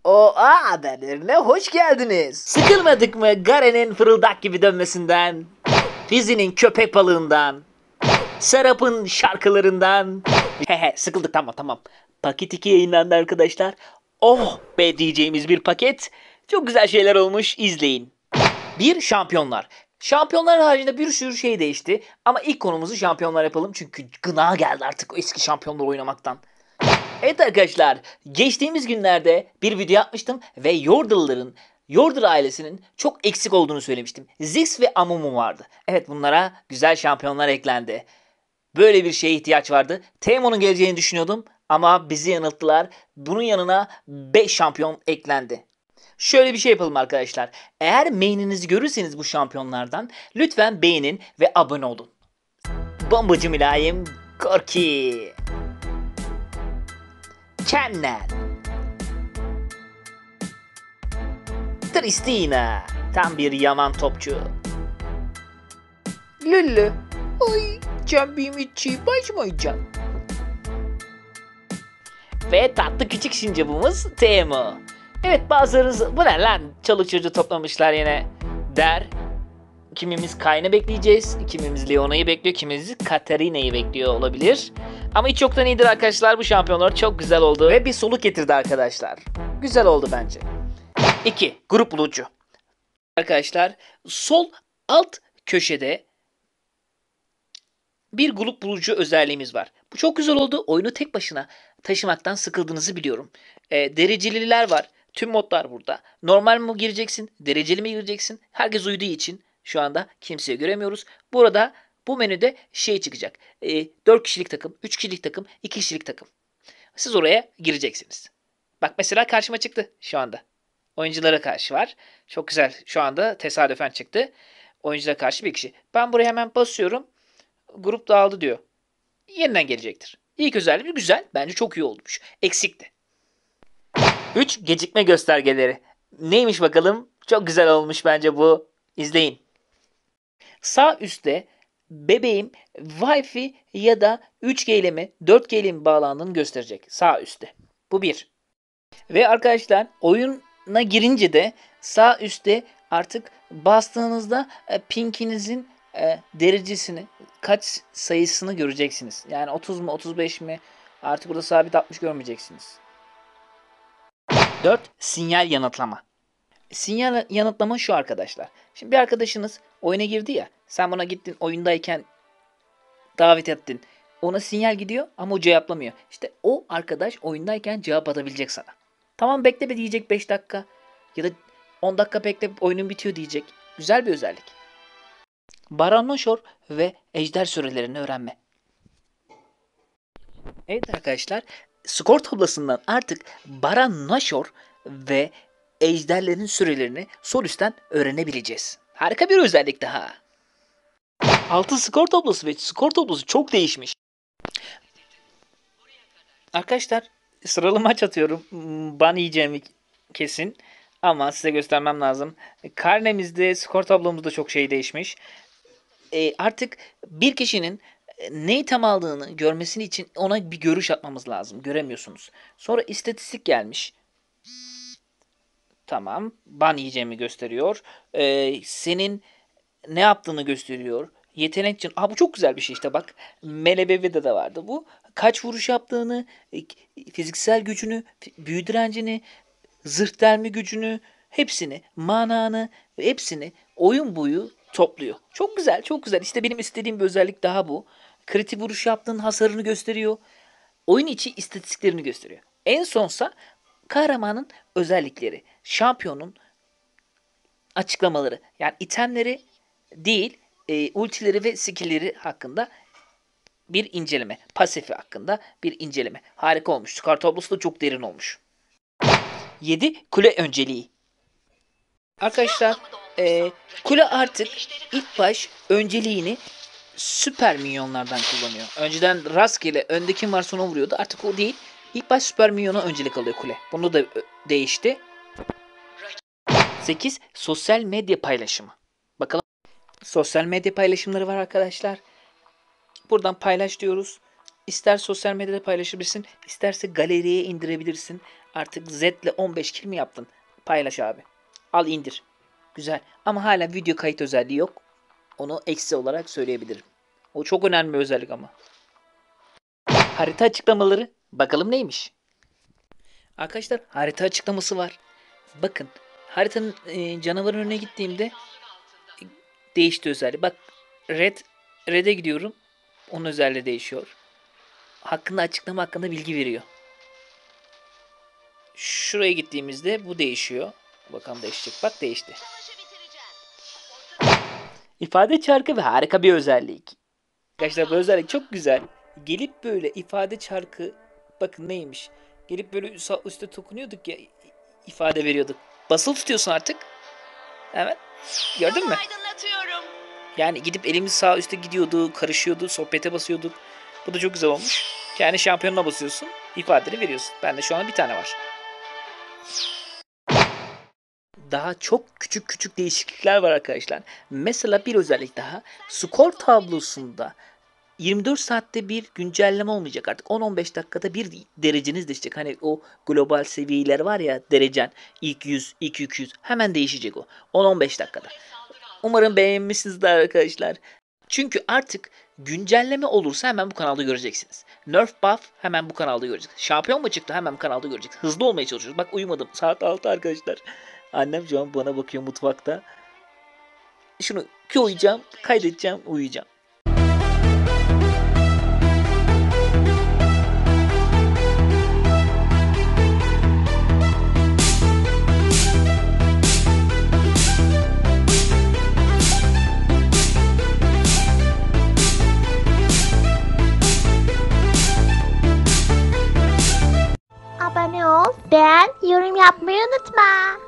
OA haberlerine hoş geldiniz. Sıkılmadık mı Garen'in fırıldak gibi dönmesinden, Fizi'nin köpek balığından, Serap'ın şarkılarından? Sıkıldık, tamam. Paket 2 yayınlandı arkadaşlar. Oh be diyeceğimiz bir paket. Çok güzel şeyler olmuş, izleyin. Bir, şampiyonlar. Şampiyonlar haricinde bir sürü şey değişti. Ama ilk konumuzu şampiyonlar yapalım. Çünkü gına geldi artık o eski şampiyonlar oynamaktan. Evet arkadaşlar, geçtiğimiz günlerde bir video yapmıştım ve Yordle ailesinin çok eksik olduğunu söylemiştim. Ziggs ve Amumu vardı. Evet, bunlara güzel şampiyonlar eklendi. Böyle bir şeye ihtiyaç vardı. Teemo'nun geleceğini düşünüyordum ama bizi yanılttılar. Bunun yanına 5 şampiyon eklendi. Şöyle bir şey yapalım arkadaşlar. Eğer main'inizi görürseniz bu şampiyonlardan lütfen beğenin ve abone olun. Bombacı Mülayim Korki, Kennel, Tristina, tam bir yaman topçu. Lülü, ay cembim içi başmayacak. Ve tatlı küçük sincapımız Teemo. Evet, bazılarınız bu ne lan çoluk çocuğu toplamışlar yine der. Kimimiz Kayn'ı bekleyeceğiz, kimimiz Leona'yı bekliyor, kimimiz Katarina'yı bekliyor olabilir. Ama hiç yoktan iyidir arkadaşlar, bu şampiyonlar çok güzel oldu. Ve bir soluk getirdi arkadaşlar. Güzel oldu bence. 2. Grup bulucu. Arkadaşlar sol alt köşede bir grup bulucu özelliğimiz var. Bu çok güzel oldu. Oyunu tek başına taşımaktan sıkıldığınızı biliyorum. Dereceliler var. Tüm modlar burada. Normal mi gireceksin? Dereceli mi gireceksin? Herkes uyduğu için şu anda kimseyi göremiyoruz. Burada bu menüde şey çıkacak. 4 kişilik takım, 3 kişilik takım, 2 kişilik takım. Siz oraya gireceksiniz. Bak mesela karşıma çıktı şu anda. Oyunculara karşı var. Çok güzel. Şu anda tesadüfen çıktı. Oyunculara karşı bir kişi. Ben buraya hemen basıyorum. Grup dağıldı diyor. Yeniden gelecektir. İlk özelliği güzel. Bence çok iyi olmuş. Eksikti. 3. Gecikme göstergeleri. Neymiş bakalım? Çok güzel olmuş bence bu. İzleyin. Sağ üstte bebeğim Wi-Fi ya da 3G ile mi 4G ile mi bağlandığını gösterecek. Sağ üstte. Bu bir. Ve arkadaşlar oyuna girince de sağ üstte artık bastığınızda pinkinizin derecesini, kaç sayısını göreceksiniz. Yani 30 mu 35 mi, artık burada sabit 60 görmeyeceksiniz. 4. Sinyal yanıtlama. Sinyal yanıtlama şu arkadaşlar. Şimdi bir arkadaşınız oyuna girdi ya, sen buna gittin oyundayken davet ettin. Ona sinyal gidiyor ama o cevaplamıyor. İşte o arkadaş oyundayken cevap atabilecek sana. Tamam bekle be diyecek 5 dakika ya da 10 dakika bekle oyunun bitiyor diyecek. Güzel bir özellik. Baron Nashor ve ejder sürelerini öğrenme. Evet arkadaşlar, skor tablosundan artık Baron Nashor ve ejderlerin sürelerini sol üstten öğrenebileceğiz. Harika bir özellik daha. 6 skor tablosu ve skor tablosu çok değişmiş. Arkadaşlar sıralı maç atıyorum. Ban yiyeceğim kesin. Ama size göstermem lazım. Karnemizde, skor tablomuzda çok şey değişmiş. Artık bir kişinin ne item aldığını görmesini için ona bir görüş atmamız lazım. Göremiyorsunuz. Sonra istatistik gelmiş. Tamam. Ban yiyeceğimi gösteriyor. Senin ne yaptığını gösteriyor. Yetenek için. Bu çok güzel bir şey işte bak. Melebevi'de de vardı bu. Kaç vuruş yaptığını, fiziksel gücünü, büyü direncini, zırh delme gücünü, hepsini, mananı, hepsini oyun boyu topluyor. Çok güzel, çok güzel. İşte benim istediğim bir özellik daha bu. Kritik vuruş yaptığın hasarını gösteriyor. Oyun içi istatistiklerini gösteriyor. En sonsa kahramanın özellikleri, şampiyonun açıklamaları. Yani itemleri değil, ultileri ve skill'leri hakkında bir inceleme. Pasifi hakkında bir inceleme. Harika olmuş. Skor tablosu da çok derin olmuş. 7. Kule önceliği. Arkadaşlar kule artık ilk baş önceliğini süper minyonlardan kullanıyor. Önceden rastgele önde kim varsa ona vuruyordu. Artık o değil. İlk baş süper minyona öncelik alıyor kule. Bunu da değişti. 8. Sosyal medya paylaşımı. Bakalım. Sosyal medya paylaşımları var arkadaşlar. Buradan paylaş diyoruz. İster sosyal medyada paylaşabilirsin, isterse galeriye indirebilirsin. Artık Z'le 15 kill mi yaptın? Paylaş abi. Al indir. Güzel. Ama hala video kayıt özelliği yok. Onu eksi olarak söyleyebilirim. O çok önemli bir özellik ama. Harita açıklamaları. Bakalım neymiş? Arkadaşlar harita açıklaması var. Bakın haritanın canavarın önüne gittiğimde değişti özelliği. Bak Red'e gidiyorum. Onun özelliği değişiyor. Hakkında açıklama hakkında bilgi veriyor. Şuraya gittiğimizde bu değişiyor. Bakalım değişecek. Bak değişti. İfade çarkı ve harika bir özellik. Arkadaşlar bu özellik çok güzel. Gelip böyle ifade çarkı bakın neymiş. Gelip böyle sağ üstte dokunuyorduk ya ifade veriyorduk. Basılı tutuyorsun artık. Evet. Gördün mü? Yani gidip elimiz sağ üstte gidiyordu, karışıyordu, sohbete basıyorduk. Bu da çok güzel olmuş. Kendi şampiyonuna basıyorsun, ifadeni veriyorsun. Bende şu an bir tane var. Daha çok küçük küçük değişiklikler var arkadaşlar. Mesela bir özellik daha. Skor tablosunda 24 saatte bir güncelleme olmayacak artık. 10-15 dakikada bir dereceniz değişecek. Hani o global seviyeler var ya derecen. İlk 100, ilk 200 hemen değişecek o. 10-15 dakikada. Umarım beğenmişsinizdir arkadaşlar. Çünkü artık güncelleme olursa hemen bu kanalda göreceksiniz. Nerf buff hemen bu kanalda göreceksiniz. Şampiyon mu çıktı hemen bu kanalda göreceksiniz. Hızlı olmaya çalışıyoruz. Bak uyumadım. Saat 6 arkadaşlar. Annem şu an bana bakıyor mutfakta. Şunu koyacağım, kaydedeceğim, uyuyacağım. Abone ol, beğen, yorum yapmayı unutma.